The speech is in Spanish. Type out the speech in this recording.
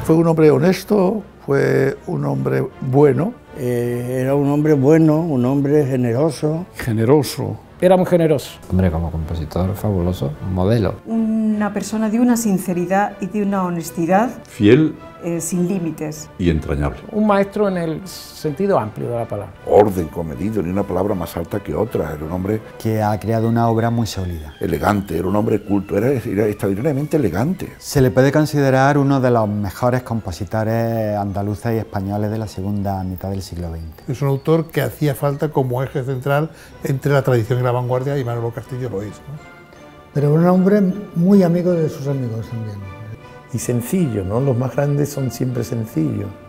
Fue un hombre honesto, fue un hombre bueno. Era un hombre bueno, un hombre generoso. Generoso. Era muy generoso. Hombre, como compositor fabuloso, un modelo. Una persona de una sinceridad y de una honestidad. Fiel. Sin límites. Y entrañable. Un maestro en el sentido amplio de la palabra. Orden, comedido, ni una palabra más alta que otra. Era un hombre que ha creado una obra muy sólida. Elegante, era un hombre culto, era extraordinariamente elegante. Se le puede considerar uno de los mejores compositores andaluces y españoles de la segunda mitad del siglo XX. Es un autor que hacía falta como eje central entre la tradición y la vanguardia, y Manolo Castillo lo es, ¿no? Pero un hombre muy amigo de sus amigos también. Y sencillo, ¿no? Los más grandes son siempre sencillos.